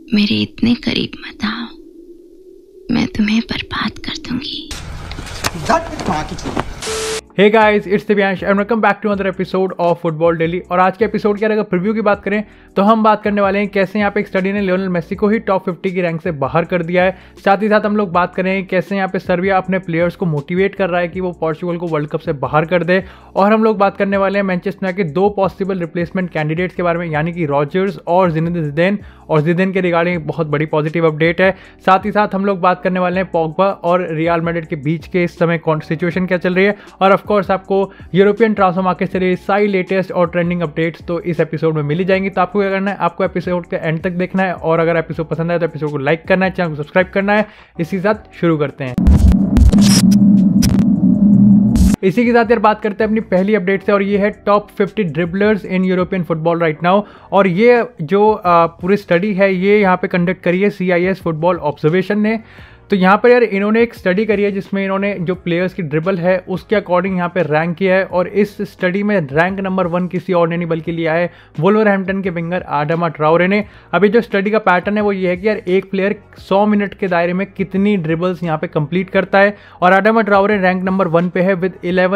मेरे इतने करीब मत आओ, मैं तुम्हें बर्बाद कर दूंगी। Hey guys, it's Divyansh and welcome back to another episode of football daily. और आज के एपिसोड की अगर प्रीव्यू की बात करें तो हम बात करने वाले हैं कैसे यहाँ पे एक स्टडी ने लियोनेल मेसी को ही टॉप 50 की रैंक से बाहर कर दिया है। साथ ही साथ हम लोग बात करें कैसे यहाँ पे सर्बिया अपने प्लेयर्स को मोटिवेट कर रहा है कि वो पोर्चुगल को वर्ल्ड कप से बाहर कर दे। और हम लोग बात करने वाले हैं मैनचेस्टर यूनाइटेड के दो पॉसिबल रिप्लेसमेंट कैंडिडेट्स के बारे में, यानी कि रॉजर्स और ज़िनेदिन ज़िदान। और ज़िदान के रिगार्डिंग बहुत बड़ी पॉजिटिव अपडेट है। साथ ही साथ हम लोग बात करने वाले हैं पोग्बा और रियल मैड्रिड के बीच के इस समय सिचुएशन क्या चल रही है। और ऑफकोर्स आपको यूरोपियन ट्रांसफर मार्केट से सारी लेटेस्ट और ट्रेंडिंग अपडेट्स तो इस एपिसोड में मिल ही जाएंगी। तो आपको क्या करना है, आपको एपिसोड के एंड तक देखना है। और अगर एपिसोड पसंद आए तो एपिसोड को लाइक करना है, चैनल को सब्सक्राइब करना है। इसी के साथ शुरू करते हैं। इसी के साथ यार बात करते हैं अपनी पहली अपडेट से, और ये है top 50 dribblers in European football right now. और ये जो पूरी स्टडी है ये यहाँ पे कंडक्ट करी है CIS फुटबॉल ऑब्जर्वेशन ने। तो यहाँ पर यार इन्होंने एक स्टडी करी है जिसमें इन्होंने जो प्लेयर्स की ड्रिबल है उसके अकॉर्डिंग यहाँ पे रैंक किया है। और इस स्टडी में रैंक नंबर 1 किसी और ने नहीं बल्कि लिया है वुल्वरहैम्पटन के विंगर आडामा ट्राओरे ने। अभी जो स्टडी का पैटर्न है वो ये है कि यार एक प्लेयर 100 मिनट के दायरे में कितनी ड्रिबल्स यहाँ पे कंप्लीट करता है। और आडामा ट्राओरे रैंक नंबर 1 पे है विद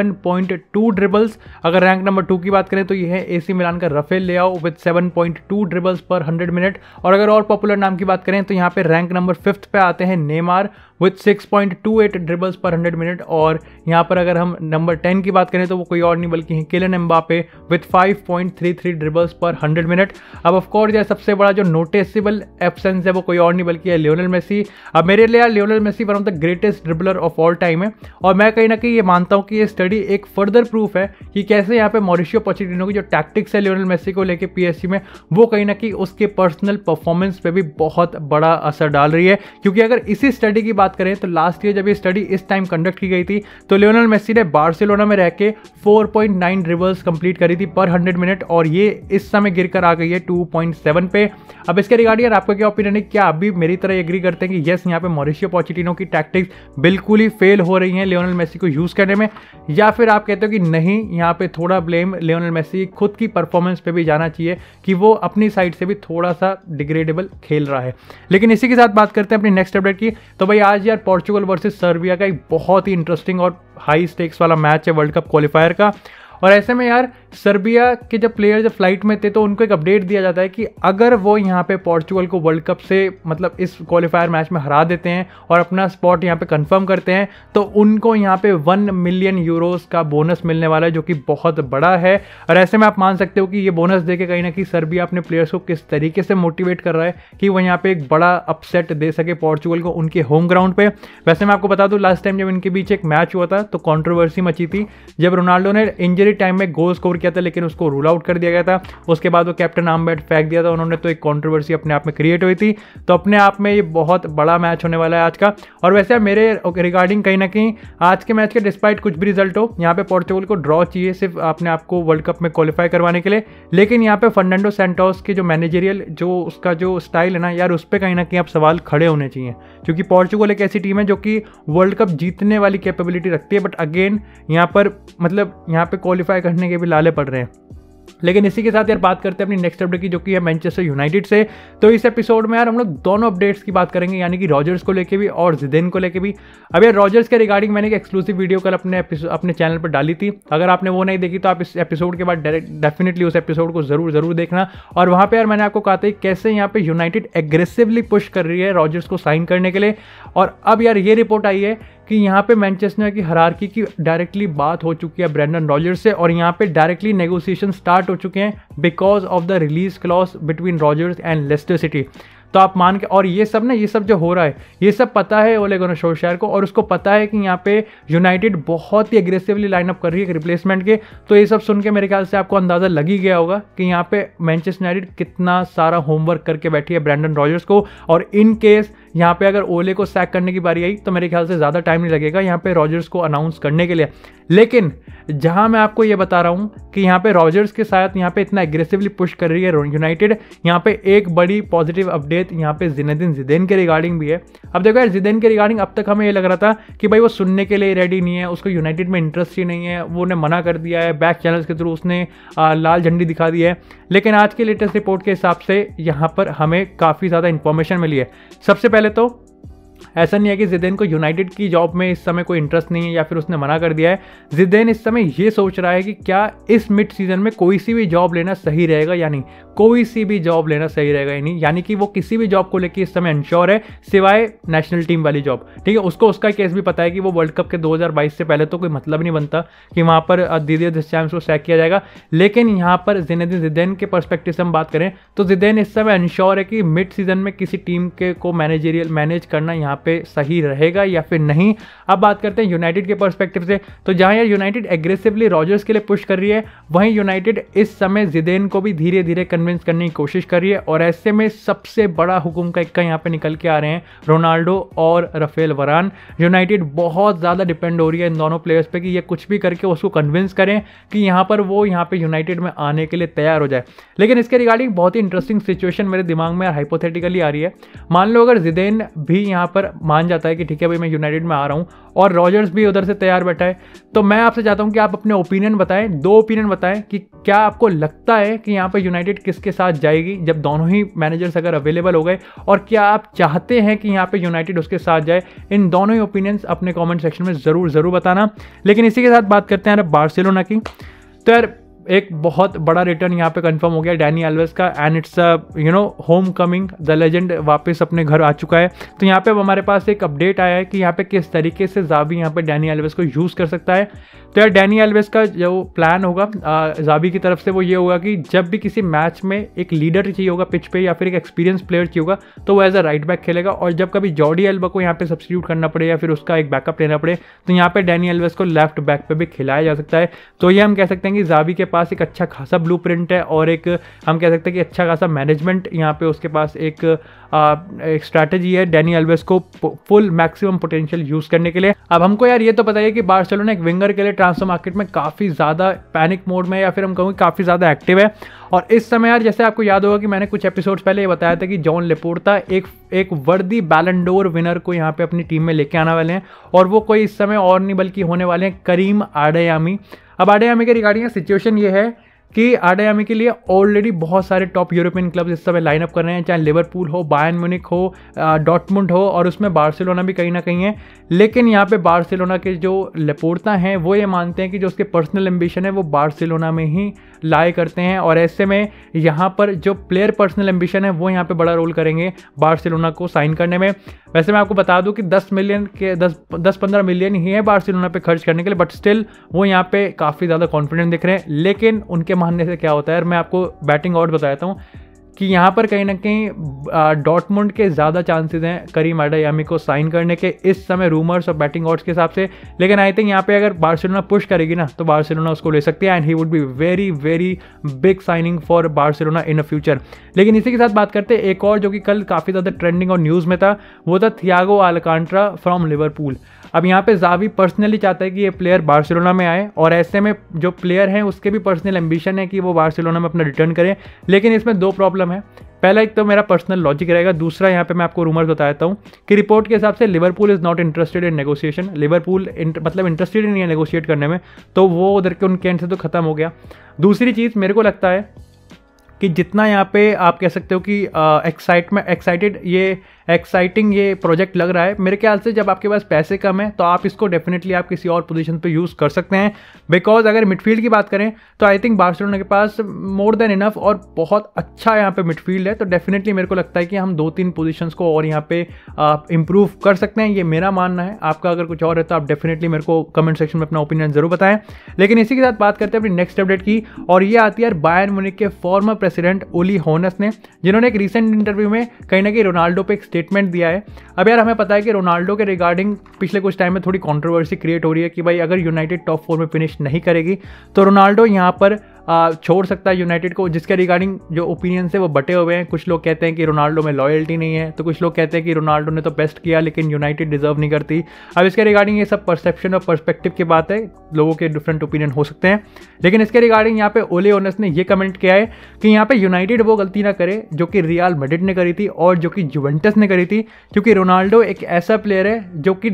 11.2 ड्रिबल्स। अगर रैंक नंबर 2 की बात करें तो ये है AC मिलान का राफेल लियाओ विद 7.2 ड्रिबल्स पर 100 मिनट। और अगर और पॉपुलर नाम की बात करें तो यहाँ पे रैंक नंबर 5 पे आते हैं नेमार विथ 6.28 ड्रिबल्स पर 100 मिनट। और यहाँ पर अगर हम नंबर 10 की बात करें तो वो कोई और नहीं बल्कि है किलियन एम्बापे विथ 5.33 ड्रिबल्स पर 100 मिनट। अब ऑफकोर्स यार सबसे बड़ा जो नोटिसेबल एब्सेंस है वो कोई और नहीं बल्कि है लियोनेल मेसी। अब मेरे लिए यार Lionel Messi one of the greatest dribbler of all time है। और मैं कहीं ना कहीं ये मानता हूँ कि ये स्टडी एक फर्दर प्रूफ है कि कैसे यहाँ पे मॉरिशियो पोचेटिनो की जो टैक्टिक्स है लियोनेल मेसी को लेके PSG में, वो कहीं ना कहीं उसके पर्सनल परफॉर्मेंस पे भी बहुत बड़ा असर डाल रही है। क्योंकि अगर इसी स्टडी की बात करें तो लास्ट ईयर जब ये स्टडी इस टाइम कंडक्ट की गई थी तो लियोनेल मेसी ने बार्सिलोना में रह के 4.9 ड्रिबल्स कंप्लीट करी थी पर 100 मिनट। और ये इस समय गिरकर आ गई है 2.7 पे। अब इसके रिगार्डिंग यार आपका क्या ओपिनियन है? क्या अभी मेरी तरह एग्री करते हैं कि यस यहाँ पे मॉरिशियो पोचेटिनो की टैक्टिक्स बिल्कुल ही फेल हो रही हैं लियोनेल मेसी को यूज करने में, या फिर आप कहते हो कि नहीं यहाँ पे थोड़ा ब्लेम लियोनेल मेसी खुद की परफॉर्मेंस पे भी जाना चाहिए कि वो अपनी साइड से भी थोड़ा सा डिग्रेडेबल खेल रहा है? लेकिन इसी के साथ बात करते हैं अपनी नेक्स्ट अपडेट की। तो भाई आज यार पोर्चुगल वर्सेस सर्बिया का एक बहुत ही इंटरेस्टिंग और हाई स्टेक्स वाला मैच है वर्ल्ड कप क्वालिफायर का। और ऐसे में यार सर्बिया के जब प्लेयर जब फ्लाइट में थे तो उनको एक अपडेट दिया जाता है कि अगर वो यहाँ पे पोर्चुगल को वर्ल्ड कप से मतलब इस क्वालिफायर मैच में हरा देते हैं और अपना स्पॉट यहाँ पे कंफर्म करते हैं तो उनको यहाँ पे 1 मिलियन यूरोस का बोनस मिलने वाला है, जो कि बहुत बड़ा है। और ऐसे में आप मान सकते हो कि ये बोनस देके कहीं ना कहीं सर्बिया अपने प्लेयर्स को किस तरीके से मोटिवेट कर रहा है कि वो यहाँ पे एक बड़ा अपसेट दे सके पोर्चुगल को उनके होम ग्राउंड पे। वैसे मैं आपको बता दूं लास्ट टाइम जब इनके बीच एक मैच हुआ था तो कॉन्ट्रोवर्सी मची थी जब रोनाल्डो ने इंजरी टाइम में गोल स्कोर किया था लेकिन उसको रूल आउट कर दिया गया था। उसके बाद वो कैप्टन आर्मबैंड फेंक दिया था उन्होंने, तो एक कंट्रोवर्सी अपने आप में क्रिएट हुई थी। तो अपने आप में ये बहुत बड़ा मैच होने वाला है आज का। और वैसे मेरे रिगार्डिंग कहीं ना कहीं आज के मैच के डिस्पाइट कुछ भी रिजल्ट हो, यहाँ पे पोर्चुगल को ड्रॉ चाहिए सिर्फ अपने आप को वर्ल्ड कप में क्वालिफाई करवाने के लिए। लेकिन यहाँ पे फर्नांडो सैंटोस के जो मैनेजरियल जो उसका जो स्टाइल है ना यार, उस पर कहीं ना कहीं आप सवाल खड़े होने चाहिए। क्योंकि पोर्चुगल एक ऐसी टीम है जो कि वर्ल्ड कप जीतने वाली कैपेबिलिटी रखती है, बट अगेन यहाँ पर मतलब यहाँ पे क्वालिफाई करने के भी लाले पड़ रहे हैं। लेकिन इसी के साथ यार बात करते हैं अपनी नेक्स्ट अपडेट की, जो कि है मैनचेस्टर यूनाइटेड से। तो इस एपिसोड में यार हम लोग दोनों अपडेट्स की बात करेंगे, यानी कि रॉजर्स को लेके भी और ज़िदान को लेके भी। अब यार रॉजर्स के रिगार्डिंग मैंने एक एक्सक्लूसिव वीडियो कल अपने चैनल पर डाली थी। अगर आपने वो नहीं देखी तो आप इस एपिसोड के बाद डेफिनेटली उस एपिसोड को जरूर देखना। और वहाँ पर यार मैंने आपको कहा था कैसे यहाँ पे यूनाइटेड एग्रेसिवली पुश कर रही है रॉजर्स को साइन करने के लिए। और अब यार ये रिपोर्ट आई है कि यहाँ पे मैनचेस्टर की हायरार्की की डायरेक्टली बात हो चुकी है ब्रेंडन रॉजर्स से, और यहाँ पे डायरेक्टली नेगोशिएशन स्टार्ट हो चुके हैं because of the release clause between Rodgers and Leicester City. तो आप मान के, और ये सब जो हो रहा है ये सब पता है ओले गुनार सोल्शायर को, और उसको पता है कि यहाँ पे यूनाइटेड बहुत ही एग्रेसिवली लाइनअप कर रही है रिप्लेसमेंट के। तो ये सब सुन के मेरे ख्याल से आपको अंदाजा लग ही गया होगा कि यहाँ पे मैनचेस्टर यूनाइटेड कितना सारा होमवर्क करके बैठी है ब्रेंडन रॉजर्स को। और इन केस यहाँ पे अगर ओले को सैक करने की बारी आई तो मेरे ख्याल से ज़्यादा टाइम नहीं लगेगा यहाँ पे रॉजर्स को अनाउंस करने के लिए। लेकिन जहाँ मैं आपको ये बता रहा हूँ कि यहाँ पे रॉजर्स के साथ यहाँ पे इतना एग्रेसिवली पुश कर रही है यूनाइटेड, यहाँ पे एक बड़ी पॉजिटिव अपडेट यहाँ पे ज़िनेदिन ज़िडेन के रिगार्डिंग भी है। अब देखो यार, ज़िडेन के रिगार्डिंग अब तक हमें ये लग रहा था कि भाई वो सुनने के लिए रेडी नहीं है, उसको यूनाइटेड में इंटरेस्ट ही नहीं है, वो ने मना कर दिया है, बैक चैनल्स के थ्रू उसने लाल झंडी दिखा दी है। लेकिन आज के लेटेस्ट रिपोर्ट के हिसाब से यहाँ पर हमें काफ़ी ज़्यादा इंफॉर्मेशन मिली है। सबसे पहले तो ऐसा नहीं है कि ज़िडेन को यूनाइटेड की जॉब में इस समय कोई इंटरेस्ट नहीं है या फिर उसने मना कर दिया है। ज़िडेन इस समय ये सोच रहा है कि क्या इस मिड सीजन में कोई सी भी जॉब लेना सही रहेगा या नहीं, कोई सी भी जॉब लेना सही रहेगा या नहीं, यानी कि वो किसी भी जॉब को लेकर इस समय इंश्योर है सिवाय नेशनल टीम वाली जॉब। ठीक है, उसको उसका केस भी पता है कि वो वर्ल्ड कप के 2022 से पहले तो कोई मतलब नहीं बनता कि वहाँ पर दिदियर देशचैम्प्स को सैक किया जाएगा। लेकिन यहाँ पर ज़िनेदिन ज़िडेन के पर्सपेक्टिव से हम बात करें तो ज़िडेन इस समय इंश्योर है कि मिड सीजन में किसी टीम के को मैनेज करना यहाँ पे सही रहेगा या फिर नहीं। अब बात करते हैं यूनाइटेड के पर्सपेक्टिव से, तो जहां यार यूनाइटेड एग्रेसिवली रॉजर्स के लिए पुश कर रही है, वहीं यूनाइटेड इस समय ज़िडेन को भी धीरे धीरे कन्विंस करने की कोशिश कर रही है। और ऐसे में सबसे बड़ा हुक्म का इक्का यहाँ पे निकल के आ रहे हैं रोनाल्डो और राफेल वरान। यूनाइटेड बहुत ज़्यादा डिपेंड हो रही है इन दोनों प्लेयर्स पे कि ये कुछ भी करके उसको कन्विंस करें कि यहाँ पर वो यहाँ पे यूनाइटेड में आने के लिए तैयार हो जाए। लेकिन इसके रिगार्डिंग बहुत ही इंटरेस्टिंग सिचुएशन मेरे दिमाग में हाइपोथेटिकली आ रही है। मान लो अगर ज़िडेन भी यहाँ पर मान जाता है कि ठीक है भाई मैं यूनाइटेड में आ रहा हूँ और रॉजर्स भी उधर से तैयार बैठा है, तो मैं आपसे चाहता हूँ कि आप अपने ओपिनियन बताएं, 2 ओपिनियन बताएं कि क्या आपको लगता है कि यहाँ पे यूनाइटेड किसके साथ जाएगी जब दोनों ही मैनेजर्स अगर अवेलेबल हो गए, और क्या आप चाहते हैं कि यहाँ पे यूनाइटेड उसके साथ जाए। इन दोनों ही ओपिनियंस अपने कमेंट सेक्शन में ज़रूर बताना। लेकिन इसी के साथ बात करते हैं यार बार्सिलोना की। तो यार एक बहुत बड़ा रिटर्न यहाँ पे कंफर्म हो गया डैनी एल्वेस का, and it's home coming, the legend वापस अपने घर आ चुका है। तो यहाँ पे अब हमारे पास एक अपडेट आया है कि यहाँ पे किस तरीके से ज़ाबी यहाँ पे डैनी एल्वेस को यूज़ कर सकता है। तो यार डैनी एल्वेस का जो प्लान होगा ज़ाबी की तरफ से वो ये होगा कि जब भी किसी मैच में एक लीडर चाहिए होगा पिच पे या फिर एक एक्सपीरियंस प्लेयर चाहिए होगा तो वो एज अ राइट बैक खेलेगा, और जब कभी जॉर्डी एल्बा को यहाँ पे सब्स्टिट्यूट करना पड़े या फिर उसका एक बैकअप लेना पड़े तो यहाँ पे डैनी एल्वेस को लेफ्ट बैक पे भी खिलाया जा सकता है। तो ये हम कह सकते हैं कि ज़ाबी के पास एक अच्छा खासा ब्लूप्रिंट है और एक हम कह सकते हैं कि अच्छा खासा मैनेजमेंट यहाँ पे उसके पास एक स्ट्रैटेजी है डैनी एल्वेस को फुल मैक्सिमम पोटेंशियल यूज़ करने के लिए। अब हमको यार ये तो पता है कि बार्सिलोना एक विंगर के लिए ट्रांसफर मार्केट में काफ़ी ज़्यादा पैनिक मोड में या फिर हम कहूँ काफ़ी ज़्यादा एक्टिव है। और इस समय यार जैसे आपको याद होगा कि मैंने कुछ एपिसोड्स पहले ये बताया था कि जॉन लेपोर्टा एक वर्दी बैलन डोर विनर को यहाँ पे अपनी टीम में लेके आने वाले हैं, और वो कोई इस समय और नहीं बल्कि होने वाले हैं करीम आडेयामी। अब आडेयामी के रिगार्डिंग सिचुएशन ये है कि आडेयामी के लिए ऑलरेडी बहुत सारे टॉप यूरोपियन क्लब्स इस समय लाइन अप कर रहे हैं, चाहे लिवरपूल हो, बायर्न म्यूनिख हो, डॉर्टमुंड हो, और उसमें बार्सिलोना भी कहीं ना कहीं है। लेकिन यहाँ पे बार्सिलोना के जो लेपोर्टा हैं वो ये मानते हैं कि जो उसके पर्सनल एम्बिशन है वो बार्सिलोना में ही लाए करते हैं, और ऐसे में यहाँ पर जो प्लेयर पर्सनल एम्बिशन है वो यहाँ पे बड़ा रोल करेंगे बार्सिलोना को साइन करने में। वैसे मैं आपको बता दूं कि 10-15 मिलियन ही है बार्सिलोना पे खर्च करने के लिए, बट स्टिल वो यहाँ पे काफ़ी ज़्यादा कॉन्फिडेंट दिख रहे हैं। लेकिन उनके मानने से क्या होता है, मैं आपको बैटिंग ऑड बताता हूँ कि यहाँ पर कहीं ना कहीं डॉर्टमुंड के ज़्यादा चांसेस हैं करीम आडेयामी को साइन करने के इस समय रूमर्स और बैटिंग ऑड्स के हिसाब से। लेकिन आई थिंक यहाँ पे अगर बार्सिलोना पुश करेगी ना तो बार्सिलोना उसको ले सकती है, and he would be very very big signing for Barcelona in a future. लेकिन इसी के साथ बात करते हैं एक और जो कि कल काफ़ी ज़्यादा ट्रेंडिंग और न्यूज़ में था, वो था थियागो अल्कांट्रा फ्रॉम लिवरपूल। अब यहाँ पे ज़ावी पर्सनली चाहता है कि ये प्लेयर बार्सिलोना में आए, और ऐसे में जो प्लेयर हैं उसके भी पर्सनल एम्बिशन है कि वो बार्सिलोना में अपना रिटर्न करें। लेकिन इसमें 2 प्रॉब्लम है। पहला एक तो मेरा पर्सनल लॉजिक रहेगा, दूसरा यहाँ पे मैं आपको रूमर्स बताता हूँ कि रिपोर्ट के हिसाब से Liverpool is not interested in negotiation. Liverpool मतलब इंटरेस्टेड नहीं है नेगोशिएट करने में, तो वो उधर के उनके एंड से तो ख़त्म हो गया। दूसरी चीज़ मेरे को लगता है कि जितना यहाँ पे आप कह सकते हो कि एक्साइटिंग ये प्रोजेक्ट लग रहा है, मेरे ख्याल से जब आपके पास पैसे कम है तो आप इसको डेफिनेटली आप किसी और पोजीशन पे यूज़ कर सकते हैं। बिकॉज अगर मिडफील्ड की बात करें तो आई थिंक बार्सिलोना के पास मोर देन इनफ और बहुत अच्छा यहाँ पे मिडफील्ड है, तो डेफिनेटली मेरे को लगता है कि हम 2-3 पोजीशंस को और यहाँ पे इंप्रूव कर सकते हैं। ये मेरा मानना है, आपका अगर कुछ और है तो आप डेफिनेटली मेरे को कमेंट सेक्शन में अपना ओपिनियन जरूर बताएं। लेकिन इसी के साथ बात करते हैं अपनी नेक्स्ट अपडेट की, और ये आती है बायर्न म्यूनिख के फॉर्मर प्रेसिडेंट ओली होनस ने, जिन्होंने एक रिसेंट इंटरव्यू में कहीं ना कहीं रोनाल्डो पे एक स्टेटमेंट दिया है। अब यार हमें पता है कि रोनाल्डो के रिगार्डिंग पिछले कुछ टाइम में थोड़ी कंट्रोवर्सी क्रिएट हो रही है कि भाई अगर यूनाइटेड टॉप 4 में फिनिश नहीं करेगी तो रोनाल्डो यहाँ पर छोड़ सकता है यूनाइटेड को, जिसके रिगार्डिंग जो ओपिनियन है वो बटे हुए हैं। कुछ लोग कहते हैं कि रोनाल्डो में लॉयल्टी नहीं है, तो कुछ लोग कहते हैं कि रोनाल्डो ने तो बेस्ट किया लेकिन यूनाइटेड डिजर्व नहीं करती। अब इसके रिगार्डिंग ये सब परसेप्शन और पर्सपेक्टिव की बात है, लोगों के डिफरेंट ओपिनियन हो सकते हैं। लेकिन इसके रिगार्डिंग यहाँ पे ओले ओनस ने ये कमेंट किया है कि यहाँ पे यूनाइटेड वो गलती ना करे जो कि रियल मैड्रिड ने करी थी और जो कि जुवेंटस ने करी थी, क्योंकि रोनाल्डो एक ऐसा प्लेयर है जो कि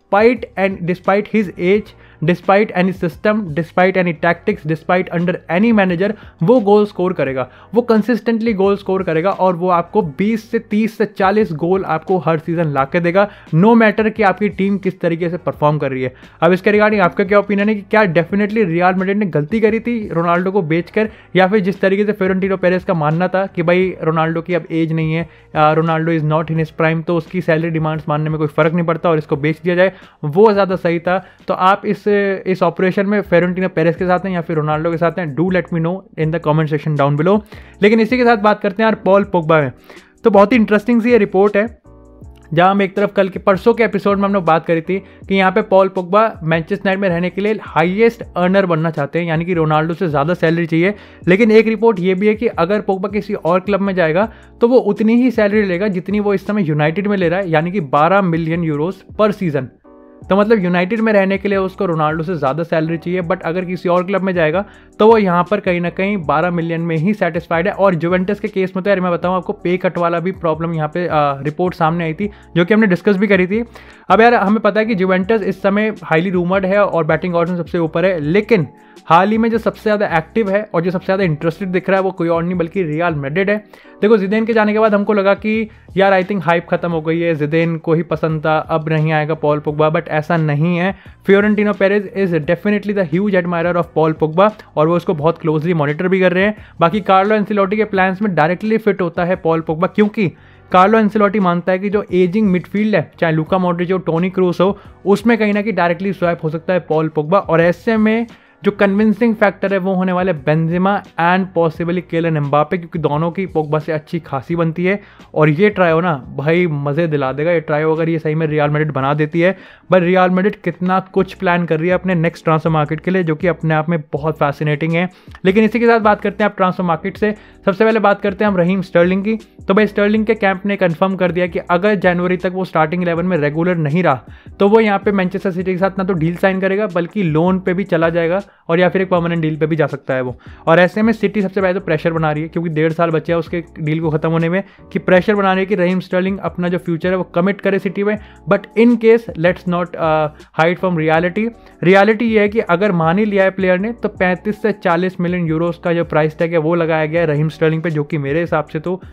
despite his age, despite any system, despite any tactics, despite under any manager, वो गोल स्कोर करेगा, वो कंसिस्टेंटली गोल स्कोर करेगा और वो आपको 20 से 30 से 40 गोल आपको हर सीजन ला के देगा, नो मैटर कि आपकी टीम किस तरीके से परफॉर्म कर रही है। अब इसके रिगार्डिंग आपका क्या ओपिनियन है कि क्या डेफिनेटली रियल मैड्रिड ने गलती करी थी रोनाल्डो को बेचकर, या फिर जिस तरीके से फ्लोरेंटिनो पेरेस का मानना था कि भाई रोनाल्डो की अब एज नहीं है, Ronaldo is not in his prime, तो उसकी सैलरी डिमांड्स मानने में कोई फर्क नहीं पड़ता और इसको बेच दिया जाए, वो ज़्यादा सही था। तो आप इस ऑपरेशन में फ्लोरेंटिनो पेरेस के साथ हैं या फिर रोनाल्डो के साथ हैं, do let me know in the comment section down below. लेकिन इसी के साथ बात करते हैं यार पॉल पोग्बा में। तो बहुत ही इंटरेस्टिंग सी ये रिपोर्ट है, जहां हम एक तरफ परसों के एपिसोड में हमने बात करी थी कि यहाँ पे पॉल पोग्बा मैनचेस्टर यूनाइटेड में रहने के लिए हाईएस्ट अर्नर बनना चाहते हैं, यानी कि रोनाल्डो से ज़्यादा सैलरी चाहिए। लेकिन एक रिपोर्ट ये भी है कि अगर पोग्बा किसी और क्लब में जाएगा तो वो उतनी ही सैलरी लेगा जितनी वो इस समय यूनाइटेड में ले रहा है, यानी कि 12 मिलियन यूरोस पर सीजन। तो मतलब यूनाइटेड में रहने के लिए उसको रोनाल्डो से ज़्यादा सैलरी चाहिए, बट अगर किसी और क्लब में जाएगा तो वो यहाँ पर कहीं ना कहीं 12 मिलियन में ही सेटिस्फाइड है। और जुवेंटस के केस में तो यार मैं बताऊँ आपको, पे कट वाला भी प्रॉब्लम यहाँ पे रिपोर्ट सामने आई थी जो कि हमने डिस्कस भी करी थी। अब यार हमें पता है कि जुवेंटस इस समय हाईली रूमर्ड है और बैटिंग ऑर्डर में सबसे ऊपर है, लेकिन हाल ही में जो सबसे ज़्यादा एक्टिव है और जो सबसे ज़्यादा इंटरेस्टेड दिख रहा है वो कोई और नहीं बल्कि रियल मैड्रिड है। देखो ज़िडेन के जाने के बाद हमको लगा कि यार आई थिंक हाइप खत्म हो गई है, ज़िडेन को ही पसंद था, अब नहीं आएगा पॉल पोग्बा, बट ऐसा नहीं है। Florentino Perez is definitely the huge admirer of Paul Pogba और वो उसको बहुत क्लोजली मॉनिटर भी कर रहे हैं। बाकी कार्लो एंसेलोटी के प्लान्स में डायरेक्टली फिट होता है पॉल पोग्बा, क्योंकि कार्लो एंसेलोटी मानता है कि जो एजिंग मिडफील्ड है, चाहे लूका मॉड्रिच हो, टोनी क्रूस हो, उसमें कहीं ना कहीं डायरेक्टली स्वैप हो सकता है पॉल पोग्बा। और ऐसे में जो कन्विंसिंग फैक्टर है वो होने वाले Benzema and possibly Kylian Mbappe, क्योंकि दोनों की पोग्बा से अच्छी खासी बनती है। और ये ट्रायो ना भाई मज़े दिला देगा, ये ट्रायो अगर ये सही में रियल मैड्रिड बना देती है। बट रियल मैड्रिड कितना कुछ प्लान कर रही है अपने नेक्स्ट ट्रांसफर मार्केट के लिए, जो कि अपने आप में बहुत फैसिनेटिंग है। लेकिन इसी के साथ बात करते हैं आप ट्रांसफर मार्केट से। सबसे पहले बात करते हैं हम रहीम स्टर्लिंग की। तो भाई स्टर्लिंग के कैंप ने कंफर्म कर दिया कि अगर जनवरी तक वो स्टार्टिंग 11 में रेगुलर नहीं रहा तो वो यहाँ पे मैनचेस्टर सिटी के साथ ना तो डील साइन करेगा बल्कि लोन पे भी चला जाएगा और या फिर एक परमानेंट डील पे भी जा सकता है वो। और ऐसे में सिटी सबसे पहले तो प्रेशर बना रही है, क्योंकि 1.5 साल बचे हैं उसके डील को खत्म होने में, कि प्रेशर बना रही है कि रहीम स्टर्लिंग अपना जो फ्यूचर है वो कमिट करे सिटी में। But in case let's not hide from reality ये है कि अगर मान ही लिया है प्लेयर ने तो 35 से 40 मिलियन यूरोस का जो प्राइस टैग है वो लगाया गया है रहीम स्टर्लिंग पे, जो कि मेरे हिसाब से तो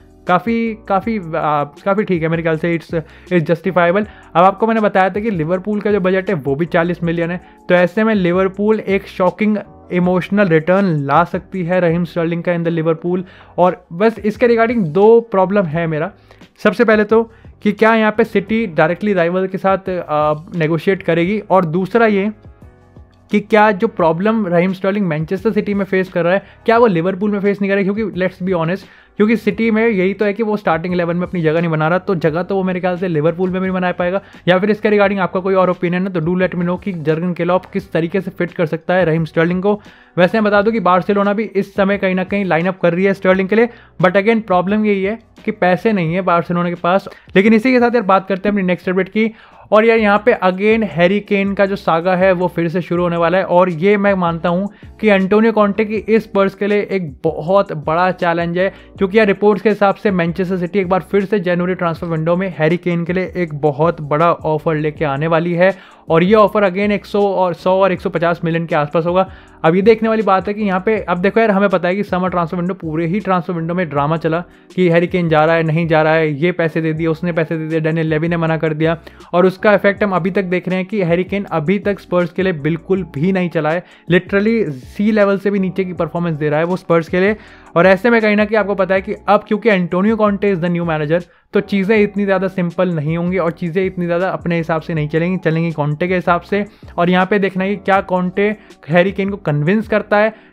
काफ़ी ठीक है, मेरे ख्याल से इट्स जस्टिफाइबल। अब आपको मैंने बताया था कि लिवरपूल का जो बजट है वो भी 40 मिलियन है, तो ऐसे में लिवरपूल एक शॉकिंग इमोशनल रिटर्न ला सकती है रहीम स्टर्लिंग का इन द लिवरपूल। और बस इसके रिगार्डिंग 2 प्रॉब्लम है मेरा। सबसे पहले तो कि क्या यहाँ पे सिटी डायरेक्टली राइवल के साथ नेगोशिएट करेगी, और दूसरा ये कि क्या जो problem Raheem Sterling Manchester City में फेस कर रहा है क्या वो लिवरपूल में फेस नहीं कर रहा है, क्योंकि लेट्स बी ऑनेस्ट, क्योंकि सिटी में यही तो है कि वो स्टार्टिंग 11 में अपनी जगह नहीं बना रहा, तो जगह तो वो मेरे ख्याल से लिवरपूल में भी नहीं बना पाएगा। या फिर इसके रिगार्डिंग आपका कोई और ओपिनियन है तो डू लेट मी नो कि जर्गन क्लॉप किस तरीके से फिट कर सकता है रहीम स्टर्लिंग को। वैसे मैं बता दूं कि बार्सिलोना भी इस समय कहीं ना कहीं लाइनअप कर रही है स्टर्लिंग के लिए, बट अगेन प्रॉब्लम यही है कि पैसे नहीं है बार्सिलोना के पास। लेकिन इसी के साथ यार बात करते हैं अपनी नेक्स्ट अपडेट की, और यार यहाँ पे अगेन हैरी केन का जो सागा है वो फिर से शुरू होने वाला है। और ये मैं मानता हूँ कि एंटोनियो कॉन्टे की इस स्पर्स के लिए एक बहुत बड़ा चैलेंज है, क्योंकि यार रिपोर्ट्स के हिसाब से मैनचेस्टर सिटी एक बार फिर से जनवरी ट्रांसफर विंडो में हैरी केन के लिए एक बहुत बड़ा ऑफर लेके आने वाली है। और ये ऑफर अगेन 100 और 150 मिलियन के आसपास होगा। अब ये देखने वाली बात है कि यहाँ पे अब देखो यार, हमें पता है कि समर ट्रांसफर विंडो, पूरे ही ट्रांसफर विंडो में ड्रामा चला कि हैरी केन जा रहा है नहीं जा रहा है, ये पैसे दे दिए उसने पैसे दे दिए, डेनियल लेवी ने मना कर दिया, और उसका इफेक्ट हम अभी तक देख रहे हैं कि हैरी केन अभी तक स्पर्स के लिए बिल्कुल भी नहीं चला है। लिटरली सी लेवल से भी नीचे की परफॉर्मेंस दे रहा है वो स्पर्स के लिए। और ऐसे में कहीं ना कहीं आपको पता है कि अब क्योंकि Antonio Conte is the new manager, तो चीज़ें इतनी ज़्यादा सिंपल नहीं होंगी और चीज़ें इतनी ज़्यादा अपने हिसाब से नहीं चलेंगी कॉन्टे के हिसाब से। और यहाँ पे देखना है कि क्या कॉन्टे हैरी केन को कन्विंस करता है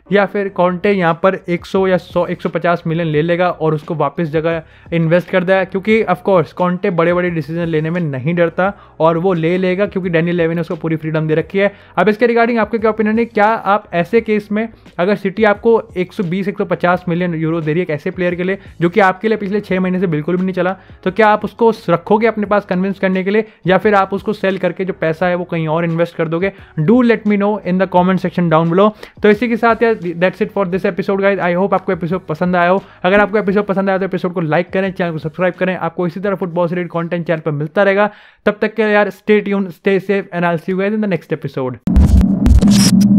या फिर कॉन्टे यहाँ पर 100 या 150 मिलियन ले लेगा और उसको वापस जगह इन्वेस्ट कर देगा, क्योंकि ऑफकोर्स कॉन्टे बड़े बड़े डिसीजन लेने में नहीं डरता और वो ले लेगा क्योंकि डैनियल लेवी ने उसको पूरी फ्रीडम दे रखी है। अब इसके रिगार्डिंग आपके क्या ओपिनियन है? क्या आप ऐसे केस में अगर सिटी आपको 120-150 मिलियन यूरो दे रही है एक ऐसे प्लेयर के लिए जो कि आपके लिए पिछले 6 महीने से बिल्कुल भी नहीं चला, तो क्या आप उसको रखोगे अपने पास कन्विंस करने के लिए, या फिर आप उसको सेल करके जो पैसा है वो कहीं और इन्वेस्ट कर दोगे? Do let me know in the comment section down below. तो इसी के साथ यार that's it for this episode guys. I hope आपको एपिसोड पसंद आया हो। अगर आपको एपिसोड पसंद आया तो एपिसोड को लाइक करें, चैनल को सब्सक्राइब करें। आपको इसी तरह फुटबॉल से रिलेटेड कंटेंट चैनल पर मिलता रहेगा। तब तक के यार stay tuned, stay safe and I will see you guys in the next episode.